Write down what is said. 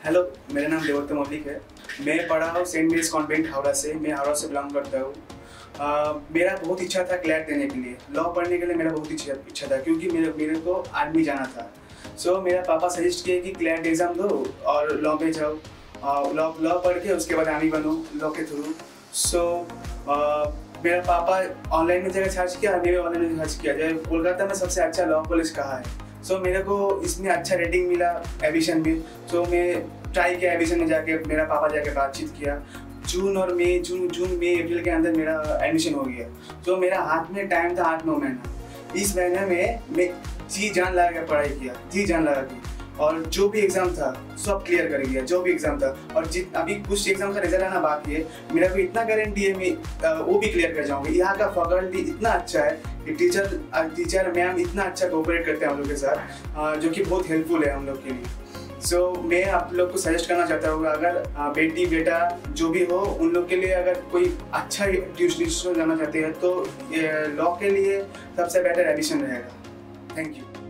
Hello, मेरा नाम देवोत्तम मौलिक है। मैं पढ़ा हूँ सेंट मेरीज कॉन्वेंट हावड़ा से। मैं हावड़ा से बिलोंग करता हूँ। मेरा बहुत इच्छा था क्लैट देने के लिए, लॉ पढ़ने के लिए मेरा बहुत इच्छा था, क्योंकि मेरे को आर्मी जाना था। सो मेरा पापा सजेस्ट किए कि क्लैट एग्ज़ाम दो और लॉ में जाओ, लॉ पढ़ के उसके बाद आर्मी बनो लॉ के थ्रू। सो मेरा पापा ऑनलाइन में जगह सर्च किया, मैंने ऑनलाइन में सर्च किया जब कोलकाता में सबसे अच्छा लॉ कॉलेज कहाँ है। सो मेरे को इसमें अच्छा रेटिंग मिला एडिशन में। सो मैं ट्राई किया एडिशन में जाके, मेरा पापा जाके बातचीत किया। जून मई अप्रैल के अंदर मेरा एडमिशन हो गया। तो मेरा हाथ में टाइम था 8-9 महीना। इस महीने में मैं जी जान लगा के पढ़ाई किया, जी जान लगा के, और जो भी एग्ज़ाम था सब क्लियर कर गया, जो भी एग्ज़ाम था। और अभी कुछ एग्ज़ाम का रिजल्ट आना बाकी है। मेरा को इतना गारंटी है मैं वो भी क्लियर कर जाऊँगा। यहाँ का फैकल्टी इतना अच्छा है कि टीचर मैम इतना अच्छा कोऑपरेट करते हैं हम लोग के साथ, जो कि बहुत हेल्पफुल है हम लोग के लिए। सो मैं आप लोग को सजेस्ट करना चाहता हूँ, अगर बेटी बेटा जो भी हो उन लोग के लिए अगर कोई अच्छा ट्यूशन जाना चाहते हैं तो लॉ के लिए सबसे बेटर एडिशन रहेगा। Thank you.